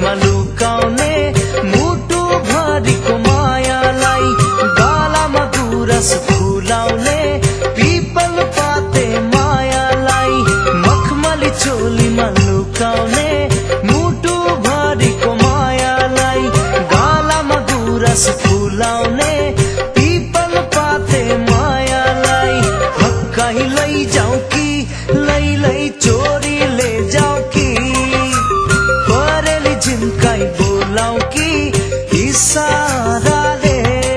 चोलीमा लुकाउने मुटु भरिको मायालाई गालामा गुरस फुलाउने पिपल पाते मायालाई मखमली चोलीमा लुकाउने मुटु भरिको मायालाई गालामा गुरस फुलाउने पिपल पाते मायालाई हक्काई लैजाऊ कि लै चोरी ले जाऊ कि परेली झिम्काई बोलाऊ कि इशाराले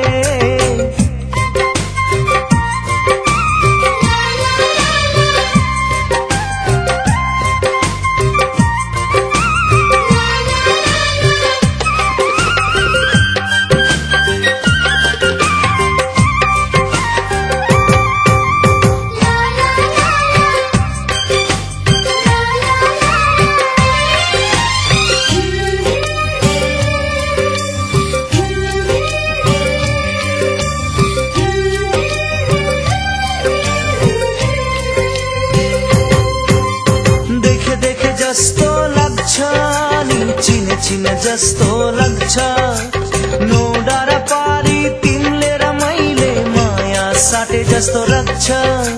जस्तो लाग्छ नि चिने चिने जस्तो लाग्छ नो डारा पारी तिमीले र मैले माया साटे जस्तो लाग्छ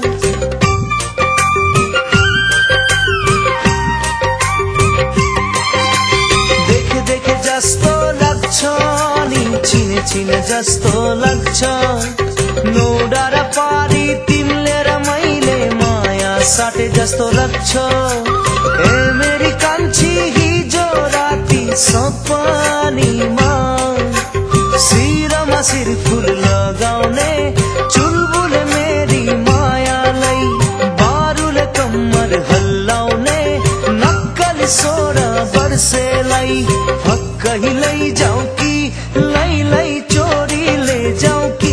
देखे देखे जस्तो लाग्छ नि चिने चिने जस्तो लाग्छ नो डारा पारी तिमीले र मैले माया साटे जस्तो लाग्छ ए मेरी कान्छी हिजो राती सपनीमा शिरमा शिर फुल लगाउने चुलबुले मेरी मायालाई बारुले कम्मर हल्लाउने नक्कली 16 वर्षेलाई हक्कै लैजाऊ कि लै चोरी ले जाऊ कि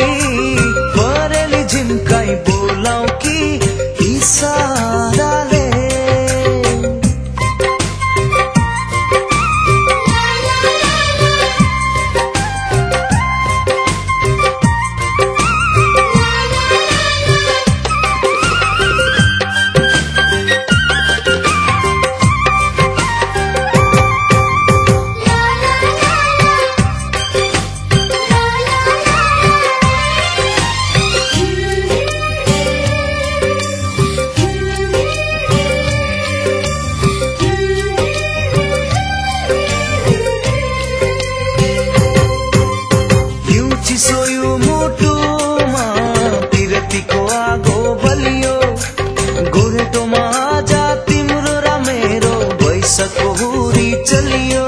परेली झिम्काई बोलाऊ कि इशाराले चिसोयो मुटुमा पिरतीको आगो बलियो गोरेटोमा आजा तिम्रो र मेरो भइसको हुरी चलियो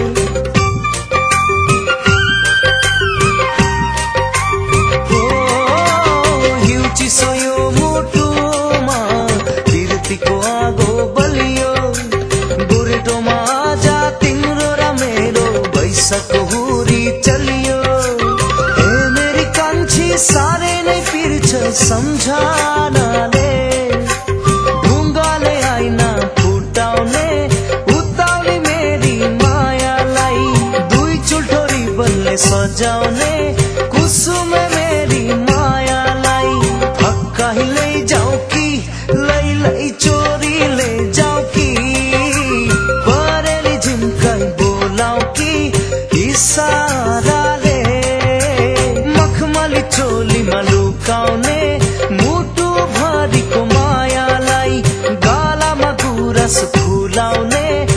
हिउ चिसोयो मुटुमा पिरतीको आगो बलियो गोरेटोमा आजा तिम्रो र मेरो भइसको हुरी चलियो सारे नै पिर्छ सम्झनाले ढुङ्गाले आइना फुटाउने उताउने मेरी मायालाई दुई चुल्ठो रिबनले सजाउने कुसुम मेरी मायालाई हक्काई लैजाऊ कि लै चोरी ले जाऊ कि परेली झिम्काई बोलाऊ कि इशाराले चोलीमा लुकाउने मुटु भरिको मायालाई गालामा गुरस फुलाउने